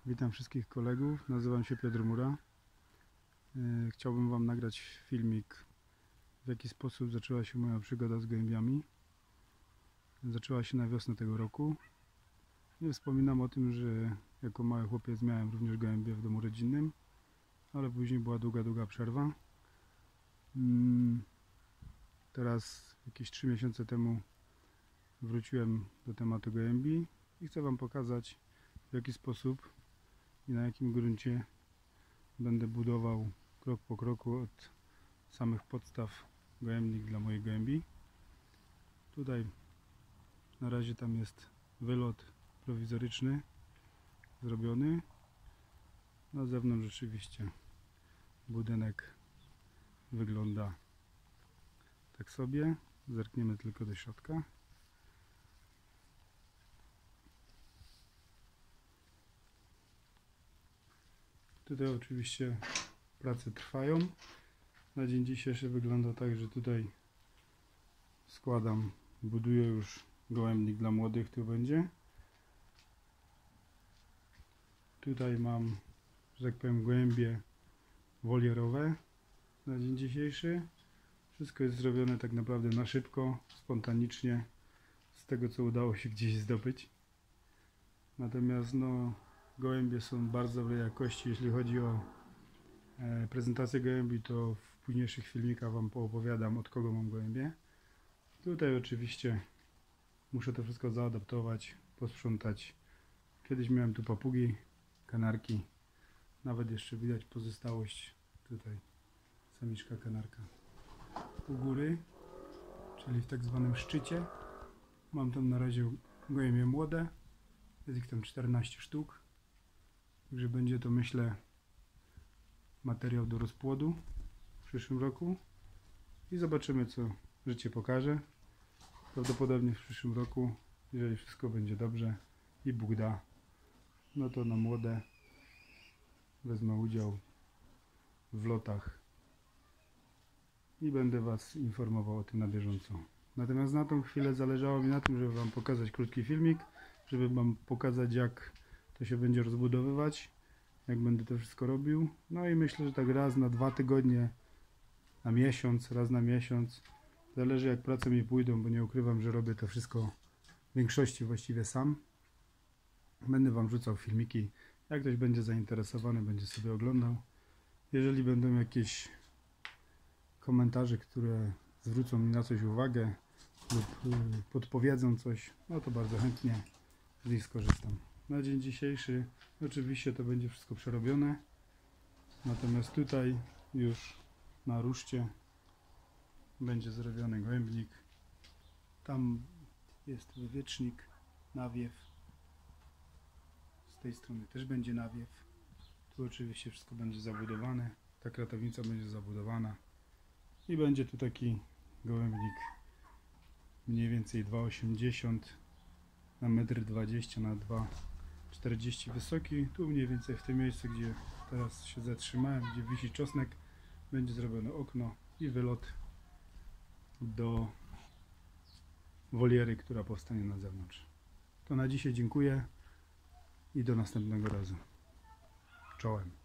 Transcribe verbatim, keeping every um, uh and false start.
Witam wszystkich kolegów, nazywam się Piotr Mura. Chciałbym Wam nagrać filmik, w jaki sposób zaczęła się moja przygoda z gołębiami. Zaczęła się na wiosnę tego roku. Nie wspominam o tym, że jako mały chłopiec miałem również gołębie w domu rodzinnym, ale później była długa, długa przerwa. Teraz jakieś trzy miesiące temu wróciłem do tematu gołębi i chcę Wam pokazać, w jaki sposób i na jakim gruncie będę budował krok po kroku od samych podstaw gołębnik dla mojej gołębi. Tutaj na razie tam jest wylot prowizoryczny zrobiony. Na zewnątrz rzeczywiście budynek wygląda tak sobie. Zerkniemy tylko do środka. Tutaj oczywiście prace trwają. Na dzień dzisiejszy wygląda tak, że tutaj składam, buduję już gołębnik dla młodych, tu będzie. Tutaj mam, że tak powiem, gołębie wolierowe na dzień dzisiejszy. Wszystko jest zrobione tak naprawdę na szybko, spontanicznie, z tego co udało się gdzieś zdobyć. Natomiast no, gołębie są bardzo dobrej jakości. Jeśli chodzi o e, prezentację gołębi, to w późniejszych filmikach Wam poopowiadam, od kogo mam gołębie. Tutaj oczywiście muszę to wszystko zaadaptować, posprzątać. Kiedyś miałem tu papugi, kanarki. Nawet jeszcze widać pozostałość tutaj, samiczka kanarka. U góry, czyli w tak zwanym szczycie, mam tam na razie gołębie młode. Jest ich tam czternaście sztuk. Także będzie to, myślę, materiał do rozpłodu w przyszłym roku. I zobaczymy, co życie pokaże. Prawdopodobnie w przyszłym roku, jeżeli wszystko będzie dobrze i Bóg da, no to na młode wezmę udział w lotach i będę Was informował o tym na bieżąco. Natomiast na tą chwilę zależało mi na tym, żeby Wam pokazać krótki filmik, żeby Wam pokazać, jak to się będzie rozbudowywać, jak będę to wszystko robił. No i myślę, że tak raz na dwa tygodnie, na miesiąc, raz na miesiąc, zależy jak prace mi pójdą, bo nie ukrywam, że robię to wszystko w większości właściwie sam. Będę Wam wrzucał filmiki, jak ktoś będzie zainteresowany, będzie sobie oglądał. Jeżeli będą jakieś komentarze, które zwrócą mi na coś uwagę lub podpowiedzą coś, no to bardzo chętnie z nich skorzystam. Na dzień dzisiejszy oczywiście to będzie wszystko przerobione, natomiast tutaj już na ruszcie będzie zrobiony gołębnik. Tam jest wywiecznik, nawiew. Z tej strony też będzie nawiew. Tu oczywiście wszystko będzie zabudowane. Ta kratownica będzie zabudowana. I będzie tu taki gołębnik mniej więcej dwa osiemdziesiąt na metr dwadzieścia na dwa czterdzieści wysoki. Tu mniej więcej w tym miejscu, gdzie teraz się zatrzymałem, gdzie wisi czosnek, będzie zrobione okno i wylot do woliery, która powstanie na zewnątrz. To na dzisiaj dziękuję i do następnego razu. Czołem.